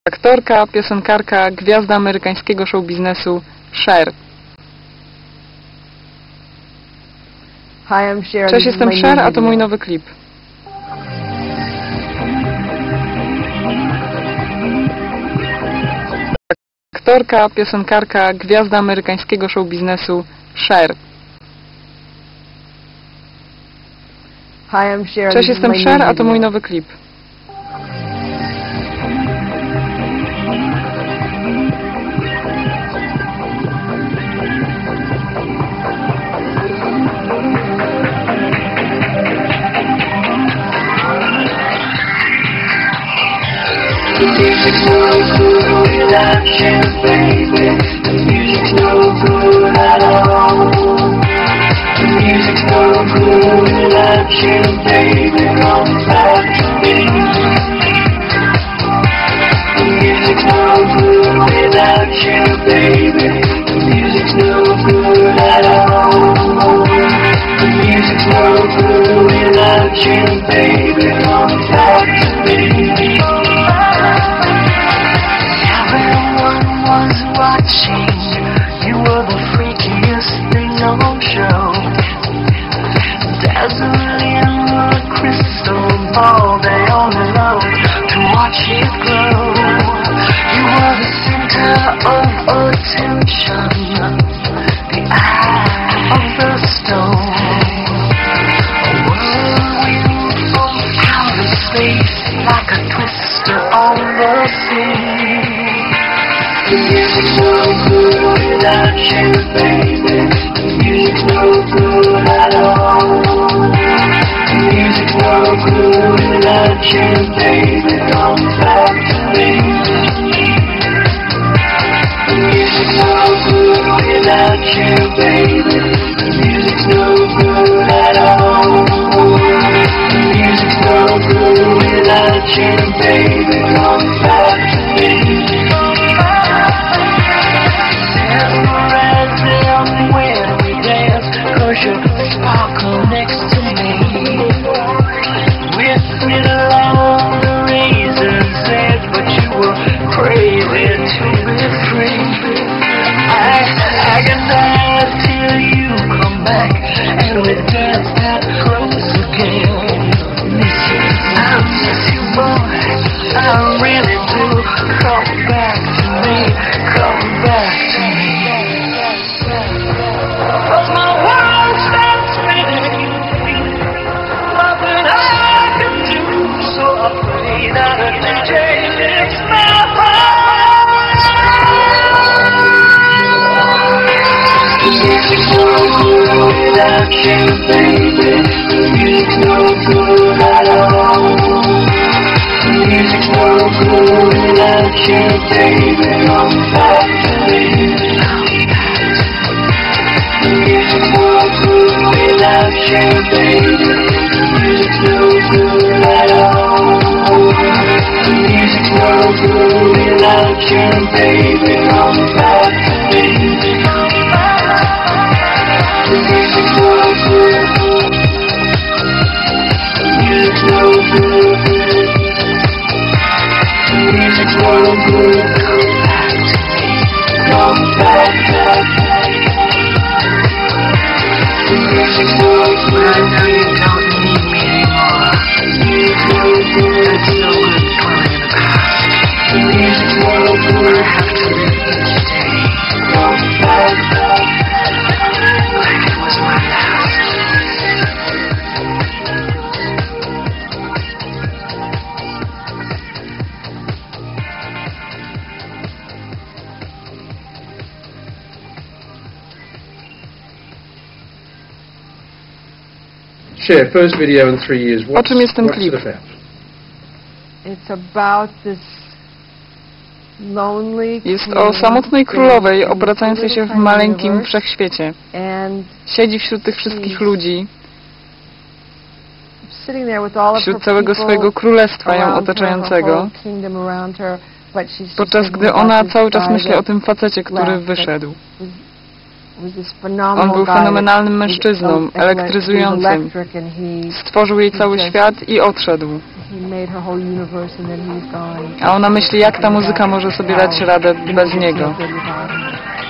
Aktorka, piosenkarka, gwiazda amerykańskiego show biznesu Cher. Hi, I'm Cher. Cześć, jestem Cher, a to mój nowy klip. Aktorka, piosenkarka, gwiazda amerykańskiego show biznesu Cher. Hi, I'm Cher. Cześć, jestem Cher, a to mój nowy klip. The music's no good without you, baby. The music's no good at all. The music's no good without you, baby. Come back to me. The music's no good without you, baby. The music's no good at all. The music's no good without you, baby. Come back to me. Watching, you were the freakiest thing on show. Dazzling the crystal ball, they all alone to watch it grow. You were the center of attention, the eye of the stone. A whirlwind from outer space, like a twister on the sea. The music's no good without you, baby. The music's no good at all. The music's no good without you, baby. Come back to me. The music's no good without you, baby. The music's no good at all. The music's no good without you, baby. Come back to me. Sparkle next to me, with me along the razor's edge, but you were crazy to be free. I agonize till you come back, and we dance that close again. I miss you, boy, I really do. Come back to me, come back to me. The music's no good without you, baby. The music's no good at all. The music's no good without you, baby. Come back to me. The music's no good without you, baby. The music's no good at all. The music's no good without you, baby. Come back to me. The music's no good. The music's no good. The music's no good. Come back to me. The music's no good. I know you don't need me anymore. The music's no good. It's no good dwelling in the past. The music's no good. I have to live each day. Come back to me. Cher, first video in 3 years. O czym jest ten What's klip? it about? It's about this lonely Jest o samotnej królowej obracającej się w maleńkim wszechświecie. and Siedzi wśród tych wszystkich ludzi, sitting there with all of wśród her całego people swojego królestwa ją around her, her otaczającego, whole kingdom around her, but she's just podczas thinking gdy about ona this cały czas guy myśli that o tym facecie, który left, wyszedł. was this phenomenal On był guy fenomenalnym that mężczyzną, was elektryzującym. electric and he Stworzył jej cały świat i odszedł. He made her whole universe and then he's gone. A ona myśli, jak ta muzyka może sobie dać radę bez niego. Feel good without him.